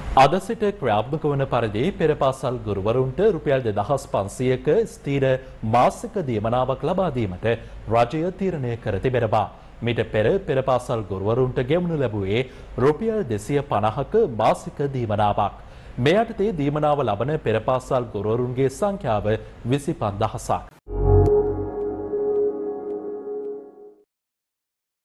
අද සිට ක්‍රියාත්මක වන පරිදි පෙර පාසල් ගුරුවරුන්ට රුපියල් 2500ක ස්ථීර මාසික දීමනාවක් ලබා දීමට රජය තීරණය කර තිබෙනවා. මීට පෙර පාසල් ගුරුවරුන්ට ගෙවනු ලැබුවේ රුපියල් 250ක මාසික දීමනාවක්. මේ යටතේ දීමනාව ලබන පෙර පාසල් ගුරුවරුන්ගේ සංඛ්‍යාව 25000ක්.